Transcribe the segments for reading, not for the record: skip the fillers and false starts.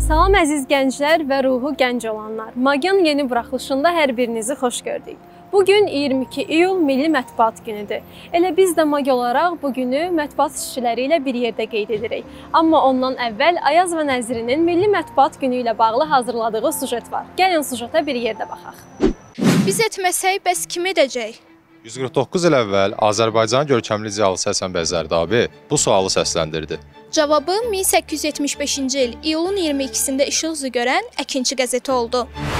Salam əziz gənclər və ruhu gənc olanlar. Magyan yeni buraxılışında hər birinizi xoş gördük. Bugün 22 iyul Milli Mətbuat günüdür. Elə biz də Mag olaraq bu günü mətbuat işçiləri ilə bir yerdə qeyd edirik. Amma ondan əvvəl Ayaz və Nəzrinin Milli Mətbuat günü ilə bağlı hazırladığı sujet var. Gəlin sujeta bir yerdə baxaq. Biz etməsək, bəs kim edəcək? 149 il əvvəl Azərbaycan görkəmli ziyalısı Həsən bəy Zərdabi bu sualı səsləndirdi. Cavabı 1875-ci il iyulun 22-sində işıq üzü görən Əkinçi qəzeti oldu.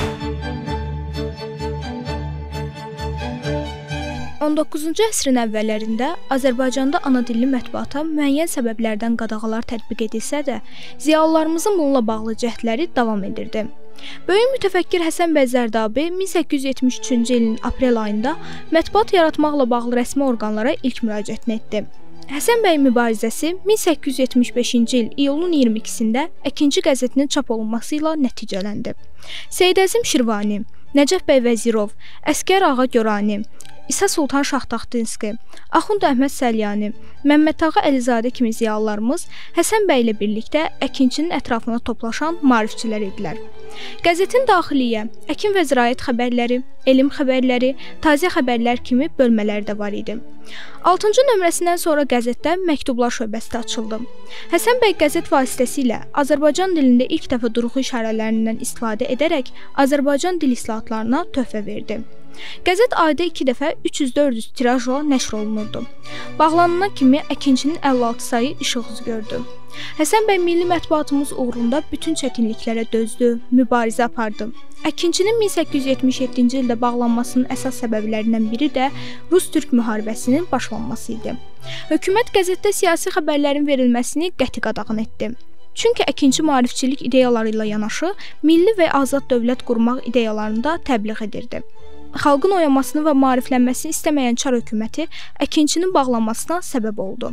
19-cu əsrin əvvəllərində Azərbaycanda ana dilli mətbuata müəyyən səbəblərdən qadağalar tətbiq edilsə də, ziyalılarımızın bununla bağlı cəhdləri davam edirdi. Böyük mütəfəkkir Həsən bəy Zərdabi 1873-cü ilin aprel ayında mətbuat yaratmaqla bağlı rəsmi orqanlara ilk müraciətini etdi. Həsən bəy mübarizəsi 1875-ci il iyulun 22-sində Əkinçi qəzetinin çap olunması ilə nəticələndi. Seyid Əzim Şirvani, Nəcəf bəy Vəzirov, Əsgər ağa Görani, İsa Sultan Şahtaxtinski, Axund Əhməd Səlyani, Məmmədağa Əlizadə kimi ziyalılarımız Həsən bəy ilə birlikdə Əkinçinin ətrafına toplaşan maarifçilər idilər. Qəzetin daxiliyyə, əkin və ziraət xəbərləri, elm xəbərləri, taziyə xəbərlər kimi bölmələri də var idi. 6-cı nömrəsindən sonra qəzetdə məktublar şöbəsi də açıldı. Həsən bəy qəzet vasitəsilə Azərbaycan dilində ilk dəfə durğu işarələrindən istifadə edərək Azərbaycan dil islahatlarına töhfə verdi. Qəzet ayda 2 dəfə 300-400 tirajla nəşr olunurdu. Bağlanana kimi Əkinçinin 56 sayı işıq üzü gördü. Həsən bəy milli mətbuatımız uğrunda bütün çətinliklərə dözdü, mübarizə apardı. Əkinçinin 1877-ci ildə bağlanmasının əsas səbəblərindən biri də Rus-Türk müharibəsinin başlanması idi. Hökumət qəzetdə siyasi xəbərlərin verilməsini qəti qadağan etdi. Çünki Əkinçi maarifçilik ideyaları ilə yanaşı, milli və azad dövlət qurmaq ideyalarını da təbliğ edirdi. Xalqın oyanmasını və maariflənməsini istəməyən Çar hökuməti Əkinçinin bağlanmasına səbəb oldu.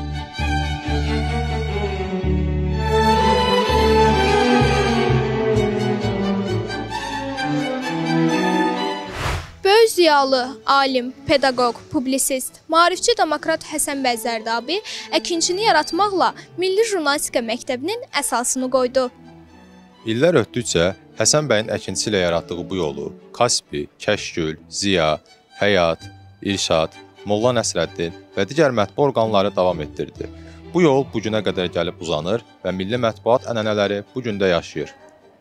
Böyük ziyalı, alim, pedaqoq, publisist, maarifçi demokrat Həsən bəy Zərdabi Əkinçini yaratmaqla Milli Jurnalistika məktəbinin əsasını qoydu. İllər ötdükcə Həsən bəyin Əkinçi ilə yaratdığı bu yolu Kaspi, Kəşkül, Ziya, Həyat, İrşad, Molla Nəsrəddin və digər mətbu orqanları davam etdirdi. Bu yol bu günə qədər gəlib uzanır və milli mətbuat ənənələri bu gündə yaşayır.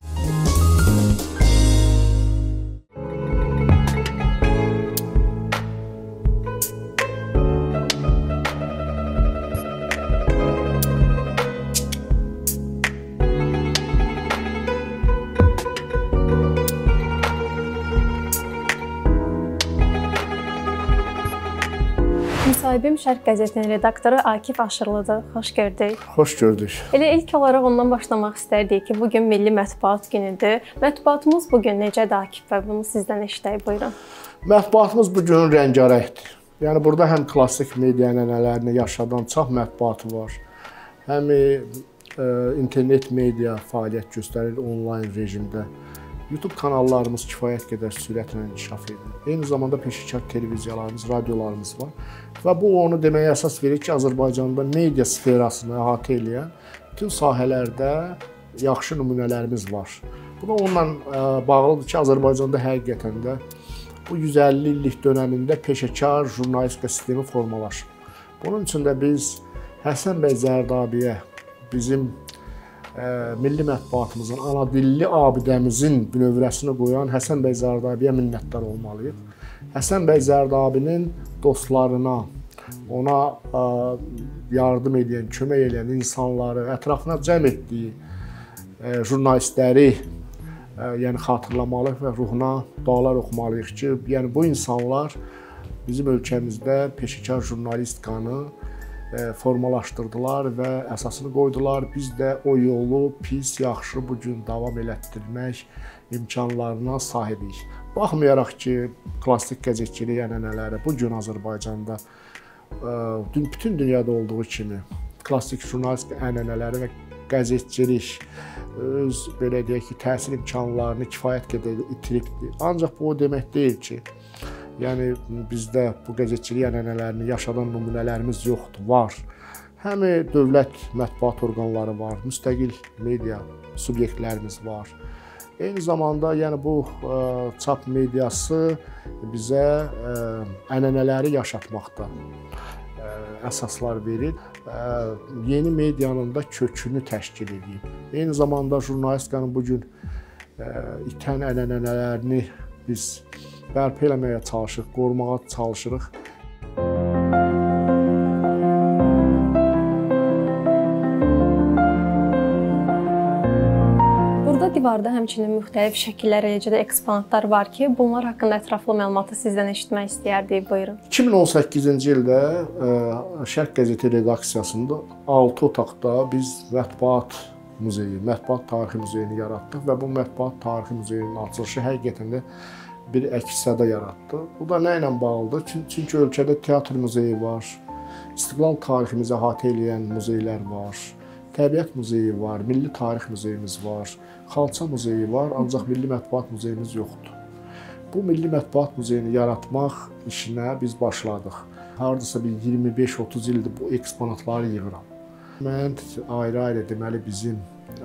Müsahibim Şərq qəzetinin redaktoru Akif Aşırlıdır. Xoş gördük. Xoş gördük. Elə ilk olaraq ondan başlamaq istərdik ki, bugün Milli Mətbuat günüdür. Mətbuatımız bugün necədir Akif bəy? Bunu sizdən eşidək, buyurun. Mətbuatımız bugün rəngarəngdir. Yəni burada həm klassik media ənənələrini yaşadan çox mətbuatı var. Həm internet media fəaliyyət göstərir onlayn rejimdə. YouTube kanallarımız kifayət qədər sürətlə inkişaf edir. Eyni zamanda peşəkar televiziyalarımız, radiolarımız var. Və bu onu deməyə əsas verir ki, Azərbaycanda media sferasını əhatə edən bütün sahələrdə yaxşı nümunələrimiz var. Bu da onunla bağlıdır ki, Azərbaycanda həqiqətən də bu 150 illik dönəmində peşəkar jurnalistika sistemi formalaşıb. Bunun üçün də biz Həsən bəy Zərdabiyə bizim milli mətbuatımızın, ana dilli abidəmizin bünövrəsini qoyan Həsən bəy Zərdabiyə minnətdar olmalıyıq. Həsən bəy Zərdabinin dostlarına, ona yardım edən, kömək edən insanları, ətrafına cəm etdiyi jurnalistləri yəni xatırlamalıyıq və ruhuna dualar oxumalıyıq ki, yəni bu insanlar bizim ölkəmizdə peşəkar jurnalistikanı formalaşdırdılar və əsasını qoydular. Biz də o yolu pis, yaxşı bugün davam elətdirmək imkanlarına sahibik. Baxmayaraq ki, klassik qəzetçilik ənənələri bugün Azərbaycanda bütün dünyada olduğu kimi klassik jurnalistika ənənələri və qəzetçilik öz belə deyək ki, təhsil imkanlarını kifayət qədər itiribdir. Ancaq bu o demək deyil ki, yəni bizdə bu qəzetçilik ənənələrini yaşadan nümunələrimiz yoxdur, var. Həm dövlət mətbuat orqanları var, müstəqil media subyektlərimiz var. Eyni zamanda yəni bu çap mediası bizə ənənələri yaşatmaqda əsaslar verir. Yeni medianın da kökünü təşkil edir. Eyni zamanda jurnalistikanın bu gün itən ənənələrini biz bərpa eləməyə çalışırıq, qorumağa çalışırıq. Burada divarda həmçinin müxtəlif şəkillər, eləcə də eksponatlar var ki, bunlar haqqında ətraflı məlumatı sizdən eşitmək istəyərdik. Buyurun. 2018-ci ildə Şərq qəzeti redaksiyasında 6 otaqda biz mətbuat muzeyi, mətbuat tarixi muzeyini yaratdıq və bu mətbuat tarixi muzeyinin açılışı həqiqətən də bir əks-səda yaratdı. Bu da nə ilə bağlıdır? Çünki ölkədə teatr muzeyi var, İstiqlal tariximizi əhatə edən muzeylər var, Təbiət muzeyi var, Milli Tarix muzeyimiz var, Xalça muzeyi var, ancaq Milli Mətbuat muzeyimiz yoxdur. Bu Milli Mətbuat muzeyini yaratmaq işinə biz başladıq. Hardasa bir 25-30 ildir bu eksponatları yığıram. Mən ayrı-ayrı deməli bizim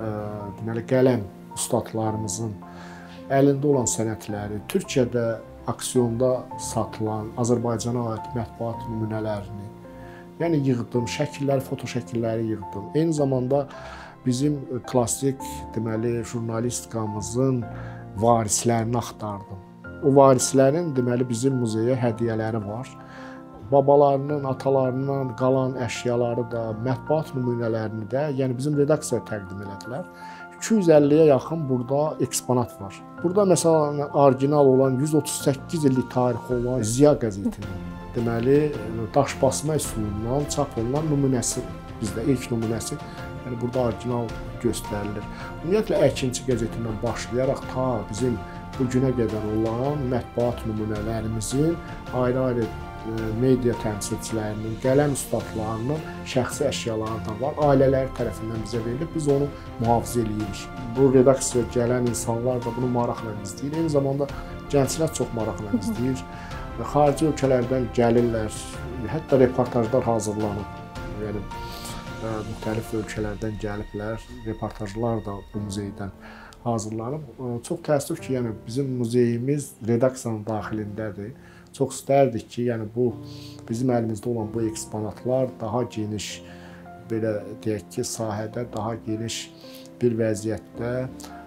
qələm ustadlarımızın əlində olan sənətləri, Türkiyədə auksionda satılan Azərbaycana aid mətbuat nümunələrini yığdım, şəkilləri, foto şəkilləri yığdım. Eyni zamanda bizim klassik deməli jurnalistikamızın varislərini axtardım. O varislərin deməli bizim muzeyə hədiyyələri var. Babalarının, atalarından qalan əşyaları da, mətbuat nümunələrini də, yəni bizim redaksiyaya təqdim elədilər. 250-yə yaxın burada eksponat var. Burada məsələn orijinal olan 138 illik tarixi olan Ziya qəzetinin deməli daşbasma üsulundan çap olunan nümunəsi, bizdə ilk nümunəsi, yəni burada orijinal göstərilir. Ümumiyyətlə Əkinçi qəzetindən başlayaraq ta bizim bu günə qədər olan mətbuat nümunələrimizin ayrı-ayrı media təmsilçilərinin, qələm ustadlarının şəxsi əşyaları da var. Ailələr tərəfindən bizə verilib, biz onu mühafizə edirik. Bu redaksiyaya gələn insanlar da bunu maraqla izləyir. Eyni zamanda gənclər çox maraqla izləyir. Xarici ölkələrdən gəlirlər, hətta reportajlar hazırlanıb. Yəni müxtəlif ölkələrdən gəliblər, reportajlar da bu muzeydən hazırlanıb. Çox təəssüf ki, yəni bizim muzeyimiz redaksiyanın daxilindədir. Çox istərdik ki, yəni bu bizim əlimizdə olan bu eksponatlar daha geniş, belə deyək ki, sahədə daha geniş bir vəziyyətdə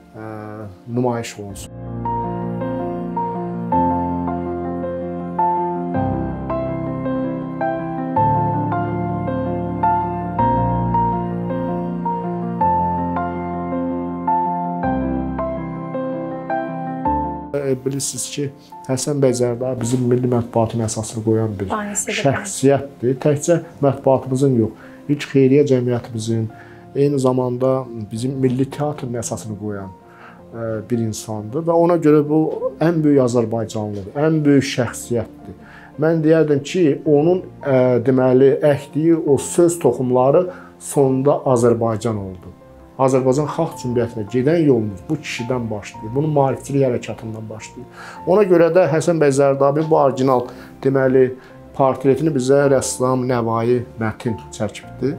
nümayiş olunsun. Bilirsiniz ki, Həsən bəy Zərdab bizim milli mətbuatın əsasını qoyan bir şəxsiyyətdir. Təkcə mətbuatımızın yox, ilk xeyriyyə cəmiyyətimizin, eyni zamanda bizim milli teatrın əsasını qoyan bir insandır və ona görə bu ən böyük Azərbaycanlıdır, ən böyük şəxsiyyətdir. Mən deyərdim ki, onun deməli əkdiyi o söz toxumları sonunda Azərbaycan oldu. Azərbaycan Xalq Cümhuriyyətinə gedən yolumuz bu kişidən başlayır. Bunun maarifçilik hərəkatından başlayır. Ona görə də Həsən bəy Zərdabin bu orijinal deməli portretini bizə rəssam Nəvai Mətin çəkibdir.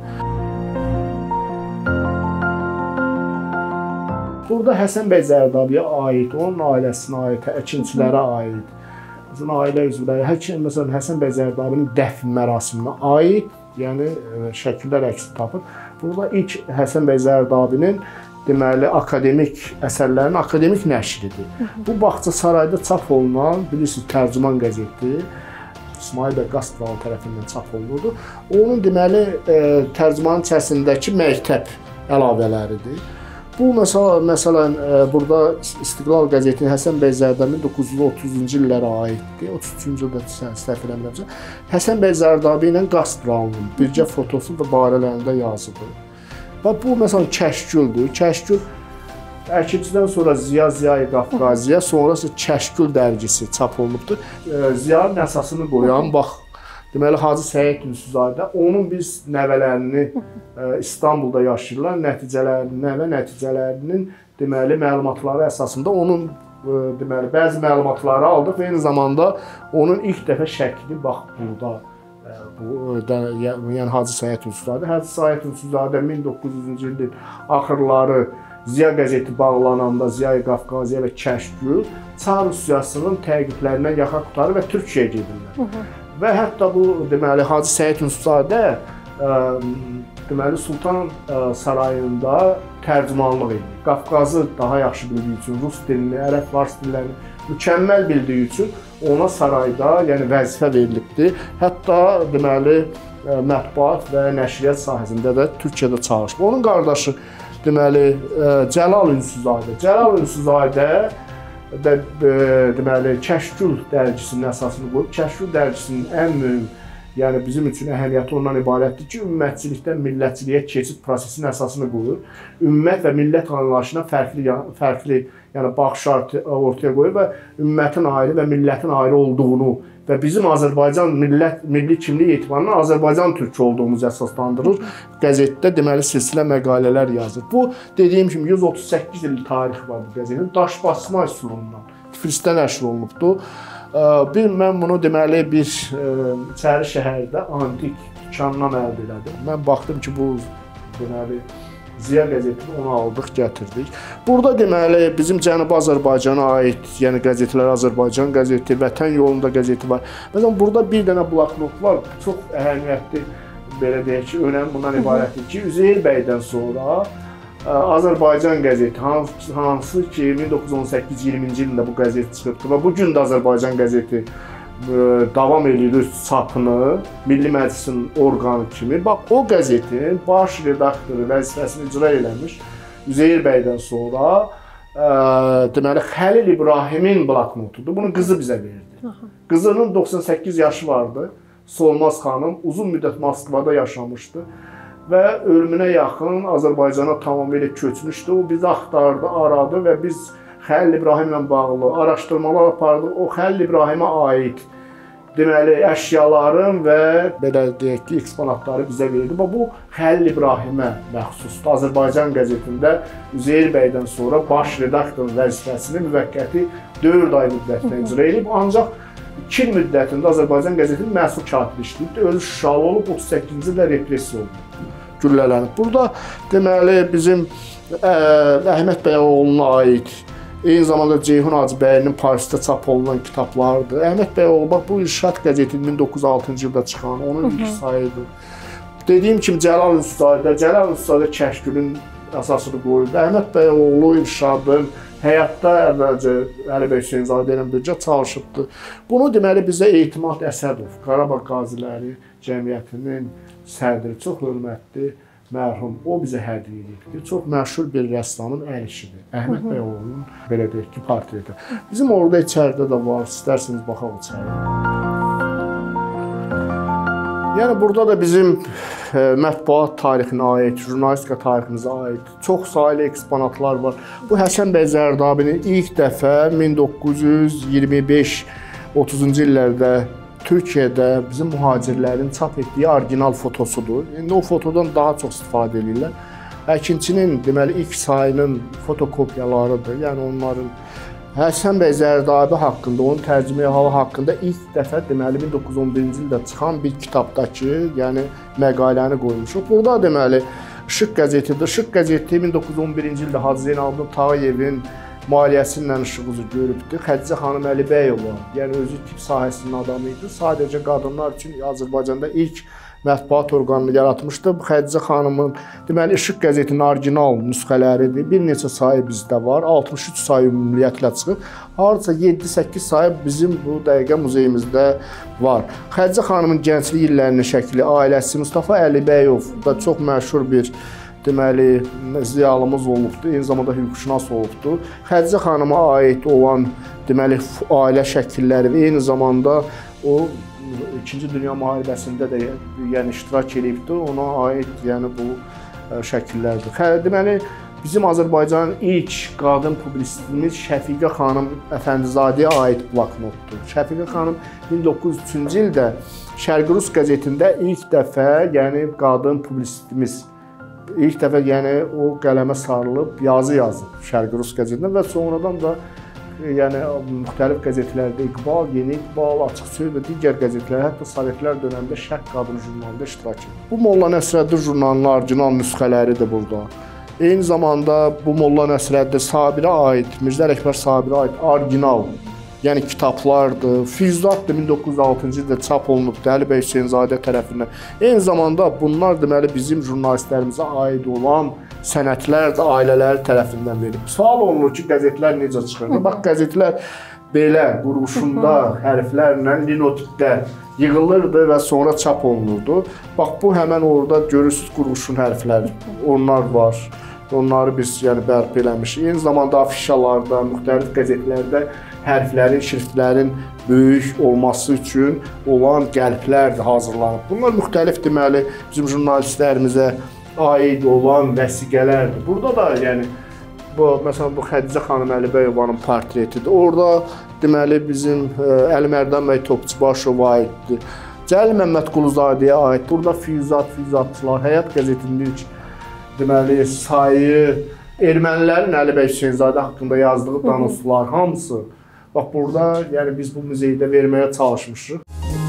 Burada Həsən bəy Zərdabiyə aid, onun ailəsinə aid, əkinçilərə aid, bizim ailə üzvləri, məsələn Həsən bəy Zərdabinin dəfn mərasiminə aid, yəni şəkillər əks tapır. Burada ilk Həsən bəy Zərdabinin deməli akademik əsərlərin akademik nəşridir. Bu Bağçasarayda çap olunan, bilirsiniz, Tərcüman qəzeti İsmail bəy Qaspıralı tərəfindən çap olunurdu. Onun deməli tərcümanın içərisindəki məktəb əlavələridir. Bu məsələn burada İstiqlal qəzetinin Həsən bəy Zərdabinin 1930-cu illərə aiddir. 33-cü ildə səhv eləmirəmsə. Həsən bəy Zərdabi ilə Qaspıralının birgə fotosu və barələrində yazılır. Və bu məsələn Kəşküldür. Kəşkül Əkinçidən sonra Ziya Qafqaziyə, sonrası Kəşkül dərgisi çap olunubdur. Ziyanın əsasını qoyan bax deməli Hacı Səid Yusufzadə, onun biz nəvələrini İstanbulda yaşayırlar, nəticələrinin deməli məlumatları əsasında onun deməli bəzi məlumatları aldıq və eyni zamanda onun ilk dəfə şəkli bax burada yəni Hacı Səyid Ünsizadə. Hacı Səyid Ünsizadə 1900-cü ilin axırları Ziya qəzeti bağlananda Ziya-i Qafqaziyə və Kəşgül Çar Rusiyasının təqiblərindən yaxa qurtarır və Türkiyəyə gedirlər. Və hətta bu deməli Hacı Səyid Ünsizadə deməli Sultan sarayında tərcümanlıq edir. Qafqazı daha yaxşı bildiyi üçün, rus dilini, ərəb, fars dillərini mükəmməl bildiyi üçün ona sarayda, yəni vəzifə verilibdi. Hətta deməli mətbuat və nəşriyyat sahəsində də Türkiyədə çalışıb. Onun qardaşı deməli Cəlal Ünsizadə. Cəlal Ünsizadə də deməli Kəşgül dərgisinin əsasını qoyub. Kəşgül dərgisinin ən mühüm, yəni bizim üçün əhəmiyyəti ondan ibarətdir ki, ümumiyyətçilikdən millətçiliyə keçid prosesinin əsasını qoyur. Ümumiyyət və millət anlayışına fərqli yəni baxış ortaya qoyur və ümmətin ayrı və millətin ayrı olduğunu və bizim Azərbaycan milli kimlik etibarından Azərbaycan türkü olduğumuzu əsaslandırır. Qəzetdə deməli silsilə məqalələr yazır. Bu dediyim kimi 138 il tarixi var bu qəzetin. Daş basma üsulundan Tiflisdə nəşr olunubdur. Mən bunu deməli bir İçəri şəhərdə antik dükandan əldə elədim. Mən baxdım ki, bu deməli Ziya qəzetini onu aldıq, gətirdik. Burada deməli bizim Cənubi Azərbaycana aid, yəni qəzetlər Azərbaycan qəzeti, Vətən yolunda qəzeti var. Məsələn, burada bir dənə bloknot var, çox əhəmiyyətli, belə deyək ki, önəmi bundan ibarətdir ki, Üzeyir bəydən sonra Azərbaycan qəzeti, hansı ki 1918-20-ci ildə bu qəzet çıxıbdır və bugün də Azərbaycan qəzeti davam edir çapını Milli Məclisin orqanı kimi. Bax, o qəzetin baş redaktoru vəzifəsini icra eləmiş Üzeyir bəydən sonra deməli Xəlil İbrahimin bloknotudur. Bunu qızı bizə verdi. Qızının 98 yaşı vardı. Solmaz xanım uzun müddət Moskvada yaşamışdı və ölümünə yaxın Azərbaycana tamamilə köçmüşdü. O bizi axtardı, aradı və biz Xəlil İbrahimlə bağlı araşdırmalar apardıq. O Xəlil İbrahimə aid deməli əşyaların və belə deyək ki, eksponatları bizə verdi. Bu Xəlil İbrahimə məxsusdur. Azərbaycan qəzetində Üzeyir bəydən sonra baş redaktorun vəzifəsini müvəqqəti 4 ay müddətinə icra edib. Ancaq 2 il müddətində Azərbaycan qəzetinin məsul katibi işləyibdi. Özü Şuşalı olub, 38-ci ildə repressiya oldu, güllələnib. Burada deməli bizim Əhməd Bəyoğlu'na aid, eyni zamanda Ceyhun Hacıbəyinin Parisdə çap olunan kitablardır. Əhməd Bəyoğlu, bax bu İrşad qəzetinin 1906-cı ildə çıxan, onun ilk sayıdır. Dediyim kimi Cəlal Ünsizadə Kəşgülün əsasını qoyub. Əhməd Bəyoğlu İrşadın həyatda əvvəlcə Əli bəy Hüseynzadə ilə birgə çalışıbdır. Bunu deməli bizə Etimad Əsədov, Qarabağ Qaziləri Cəmiyyətinin sədri, çox hörmətli mərhum, o bizə hədiyyə edibdir. Çox məşhur bir rəssamın əl işidir. Əhməd Bəyoğlu'nun belə deyək ki, portreti. Bizim orada içəridə də var, istərseniz baxaq içəridə. Yəni burada da bizim mətbuat tarixinə aid, jurnalistika tariximizə aid çox saylı eksponatlar var. Bu Həsən bəy Zərdabinin ilk dəfə 1925-30-cu illərdə Türkiyədə bizim mühacirlərin çap etdiyi orijinal fotosudur. İndi o fotodan daha çox istifadə edirlər. Əkinçinin deməli ilk sayının fotokopyalarıdır. Yəni onların Həsən bəy Zərdabi haqqında, onun tərcüməyi halı haqqında ilk dəfə deməli 1911-ci ildə çıxan bir kitabdakı, yəni məqaləni qoymuşuq. Burada deməli Işıq qəzetidir. Işıq qəzeti 1911-ci ildə Hacı Zeynalabdin Tağıyevin maliyyəsi ilə işıq üzü görübdür. Xədicə xanım Əlibəyova, yəni özü tibb sahəsinin adamı idi. Sadəcə qadınlar üçün Azərbaycanda ilk mətbuat orqanını yaratmışdı. Xədicə xanımın deməli İşıq qəzetinin orijinal nüsxələridir. Bir neçə sayı bizdə var. 63 sayı ümumiyyətlə çıxıb. Hardasa 7-8 sayı bizim bu dəqiqə muzeyimizdə var. Xədicə xanımın gənclik illərinin şəkli, ailəsi Mustafa Əlibəyov da çox məşhur bir deməli ziyalımız olubdur, eyni zamanda hüquqşünas olubdur. Xədicə xanıma aid olan deməli ailə şəkilləri və eyni zamanda o 2-ci Dünya müharibəsində də yəni iştirak edibdir. Ona aid yəni bu şəkillərdir. Deməli bizim Azərbaycanın ilk qadın publisistimiz Şəfiqə xanım Əfəndizadəyə aid bloknotdur. Şəfiqə xanım 1903-cü ildə Şərqi Rus qəzetində ilk dəfə yəni qadın publisistimiz yəni o qələmə sarılıb yazı yazıb Şərqi Rus qəzetində və sonradan da yəni müxtəlif qəzetlərdə İqbal, Yeni İqbal, Açıq Söz və digər qəzetlər, hətta Sovetlər dövründə Şərq qadın jurnalında iştirak edir. Bu Molla Nəsrəddin jurnalının orijinal nüsxələridir burada. Eyni zamanda bu Molla Nəsrəddin Sabirə aid, Mirzə Ələkbər Sabirə aid orijinal, yəni kitablardır. Füyüzatdır 1906-cı ildə çap olunub Dəli bəy Hüseynzadə tərəfindən. Eyni zamanda bunlar deməli bizim jurnalistlərimizə aid olan sənədlər də ailələri tərəfindən verilib. Sual olunur ki, qəzetlər necə çıxır? Bax, qəzetlər belə quruluşunda hərflərlə linotipdə yığılırdı və sonra çap olunurdu. Bax, bu həmən orada görürsünüz quruluşun hərfləri, onlar var. Onları biz yəni bərpa eləmişik. Eyni zamanda afişalarda, müxtəlif qəzetlərdə hərflərin, şriftlərin böyük olması üçün olan qəlplər də hazırlanıb. Bunlar müxtəlif deməli bizim jurnalistlərimizə aid olan vəsiqələrdir. Burada da yəni bu məsələn bu Xədicə xanım Əlibəyovanın portretidir. Orada deməli bizim Əli Mərdan bəy Topçubaşova aiddir. Cəlil Məmmədquluzadəyə aid. Burada füyüzatçılar, Həyat qəzetinin ilk deməli sayı ermənilərin Əli bəy Hüseynzadə haqqında yazdığı danışıqlar hamısı bax burada yəni biz bu muzeydə verməyə çalışmışıq.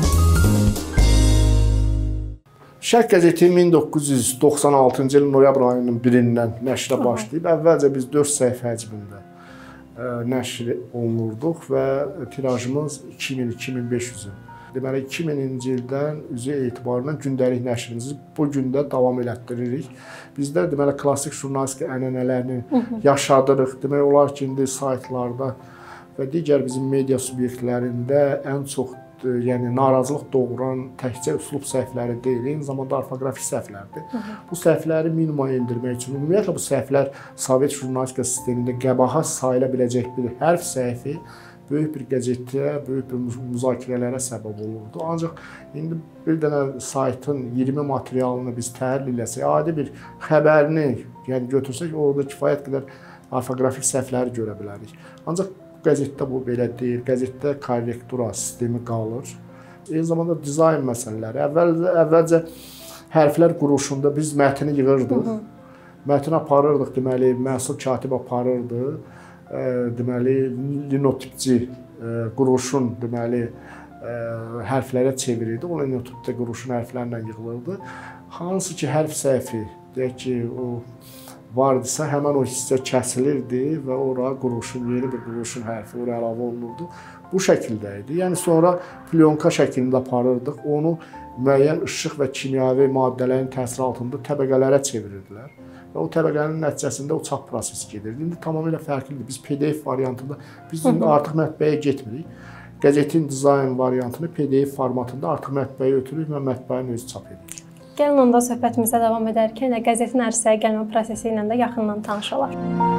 Şərq qəzeti 1996-cı ilin noyabr ayının 1-dən nəşrə başlayıb. Əvvəlcə biz 4 səhifə həcmində nəşr olunurduq və tirajımız 2000-2500. Deməli 2000-ci ildən üzü etibarən gündəlik nəşrimizi bu gün də davam elətdiririk. Bizdə deməli klassik jurnalistika ənənələrini yaşadırıq. Demək olar ki, indi saytlarda və digər bizim media subyektlərində ən çox yəni narazılıq doğuran təkcə üslub səhvləri deyil, eyni zamanda orfoqrafik səhvlərdir. Bu səhvləri minimuma endirmək üçün ümumiyyətlə bu səhvlər Sovet jurnalistika sistemində qəbaha sayıla biləcək bir hərf səhvi böyük bir qəzetdə, böyük bir müzakirələrə səbəb olurdu. Ancaq indi bir dənə saytın 20 materialını biz təhlil eləsək, adi bir xəbərini yəni götürsək, orada kifayət qədər orfoqrafik səhvləri görə bilərik. Ancaq qəzetdə bu belə deyil. Qəzetdə korrektura sistemi qalır. Eyni zamanda dizayn məsələləri. Əvvəlcə hərflər quruluşunda biz mətni yığırdıq. Mətni aparırdıq, deməli, məhsul katib aparırdı. Deməli, linotipçi quruluşun deməli hərflərə çevirirdi. O linotipdə quruluşun hərflərlə yığılırdı. Hansı ki, hərf səhvi, deyək ki, o vardısa, həmən o hissə kəsilirdi və ora quruluşun, yeni bir quruluşun hərfi ora əlavə olunurdu. Bu şəkildə idi. Yəni sonra plyonka şəklində aparırdıq. Onu müəyyən işıq və kimyəvi maddələrin təsiri altında təbəqələrə çevirirdilər. Və o təbəqənin nəticəsində o çap prosesi gedirdi. İndi tamamilə fərqlidir. Biz PDF variantında, biz artıq mətbəyə getmirik. Qəzetin dizayn variantını PDF formatında artıq mətbəyə ötürürük və mətbəyin özü çap edirik. Gəlin onda söhbətimizə davam edərkən qəzetin ərsəyə gəlmə prosesi ilə də yaxından tanış olaq.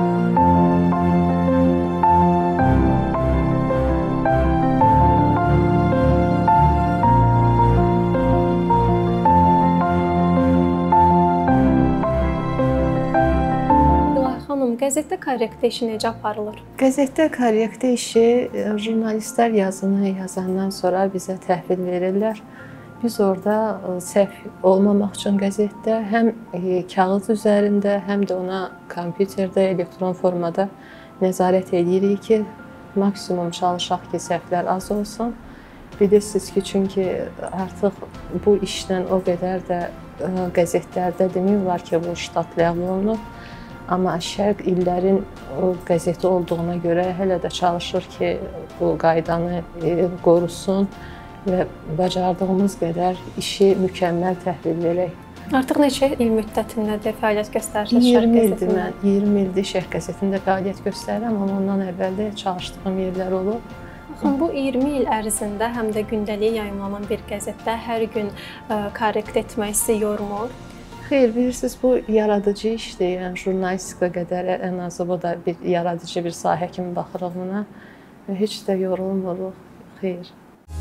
Qəzetdə korrektə işi necə aparılır? Qəzetdə korrektə işi jurnalistlər yazını yazandan sonra bizə təhvil verirlər. Biz orada səhv olmamaq üçün qəzetdə həm kağız üzərində, həm də ona kompüterdə, elektron formada nəzarət edirik ki, maksimum çalışaq ki, səhvlər az olsun. Bilirsiniz ki, çünki artıq bu işdən o qədər də qəzetlərdə demək olar ki, bu ştat ləğv olunub. Amma Şərq illərin qəzeti olduğuna görə hələ də çalışır ki, bu qaydanı qorusun və bacardığımız qədər işi mükəmməl təhvil verək. Artıq neçə il müddətindədir fəaliyyət göstərirsiniz Şərq qəzetində? 20 ildir mən, 20 ildir Şərq qəzetində fəaliyyət göstərirəm, amma ondan əvvəl də çalışdığım yerlər olub. Baxın, bu 20 il ərzində həm də gündəlik yayımlanan bir qəzetdə hər gün korrekt etmək sizi yormur? Xeyr, bilirsiniz, bu yaradıcı işdir. Yəni, jurnalistika qədər ən azı bu da bir yaradıcı bir sahə kimi baxırıq buna. Heç də yorulmuruq. Xeyr.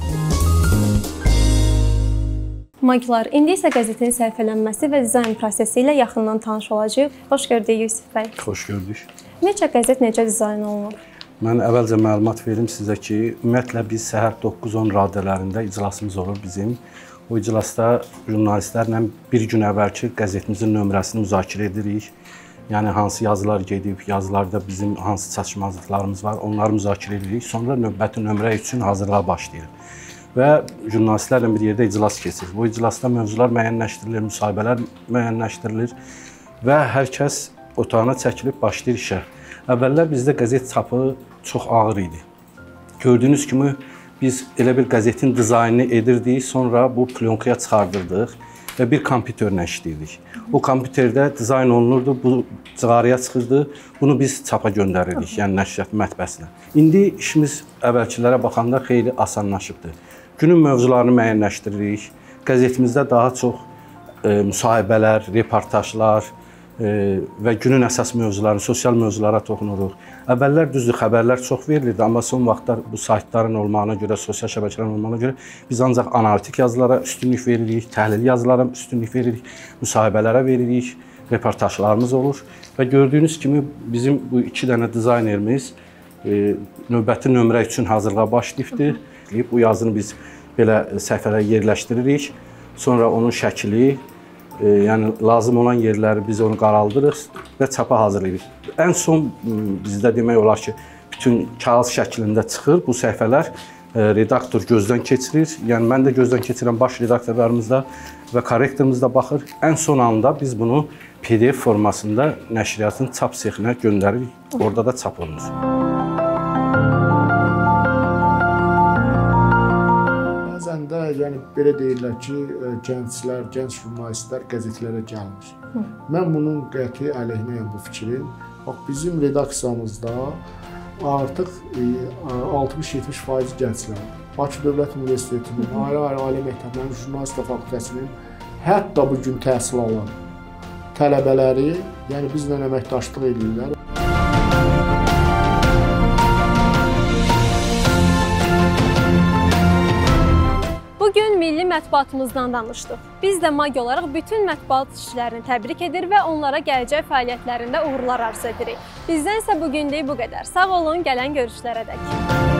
Maglar, indi isə qəzetin səhifələnməsi və dizayn prosesi ilə yaxından tanış olacağıq. Xoş gördük Yusif bəy. Xoş gördük. Necə qəzet, necə dizayn olunur? Mən əvvəlcə məlumat verim sizə ki, ümumiyyətlə biz səhər 9-10 radələrində iclasımız olur bizim. O iclasda jurnalistlərlə bir gün əvvəlki qəzetimizin nömrəsini müzakirə edirik Yəni hansı yazılar gedib, yazılarda bizim hansı çatışmazlıqlarımız var, onları müzakirə edirik. Sonra növbəti nömrə üçün hazırlığa başlayırıq. Və jurnalistlərlə bir yerdə iclas keçir. Bu iclasda mövzular müəyyənləşdirilir, müsahibələr müəyyənləşdirilir və hər kəs otağına çəkilib başlayır işə. Əvvəllər bizdə qəzet çapı çox ağır idi. Gördüyünüz kimi biz elə bir qəzetin dizaynını edirdik, sonra bu plyonkaya çıxardırdıq və bir kompüterlə işləyirdik. O kompüterdə dizayn olunurdu, bu cığarıya çıxırdı, bunu biz çapa göndərirdik, yəni nəşriyyat mətbəəsinə. İndi işimiz əvvəlkilərə baxanda xeyli asanlaşıbdır. Günün mövzularını müəyyənləşdiririk, qəzetimizdə daha çox müsahibələr, reportajlar və günün əsas mövzularını, sosial mövzulara toxunuruq. Əvvəllər düzdür, xəbərlər çox verilirdi, amma son vaxtlar bu saytların olmağına görə, sosial şəbəkələrin olmağına görə biz ancaq analitik yazılara üstünlük veririk, təhlil yazılara üstünlük veririk, müsahibələrə veririk, reportajlarımız olur. Və gördüyünüz kimi bizim bu 2 dənə dizaynerimiz növbəti nömrə üçün hazırlığa başlayıbdır. Bu yazını biz belə səhifələrə yerləşdiririk, sonra onun şəkli, yəni lazım olan yerləri biz onu qaraldırıq və çapa hazırlayırıq. Ən son bizdə demək olar ki, bütün kağız şəklində çıxır bu səhifələr. Redaktor gözdən keçirir. Yəni mən də gözdən keçirən baş redaktorlarımızda və korrektorumuz da baxır. Ən son anda biz bunu PDF formasında nəşriyyatın çap sexinə göndəririk. Orada da çap olunur. Bəzən də yəni belə deyirlər ki, gənclər, gənc jurnalistlər qəzetlərə gəlmir. Mən bunun qəti əleyhinəyəm bu fikrin. Bax bizim redaksiyamızda artıq 60-70% gənclər. Bakı Dövlət Universitetinin, ayrı-ayrı ali məktəblərin jurnalistika fakültəsinin, hətta bu gün təhsil alan tələbələri, yəni bizlə əməkdaşlıq edirlər. Bugün milli mətbuatımızdan danışdıq. Biz də MAG olaraq bütün mətbuat işçilərini təbrik edir və onlara gələcək fəaliyyətlərində uğurlar arzu edirik. Bizdən isə bugünlük bu qədər. Sağ olun, gələn görüşlərə dək.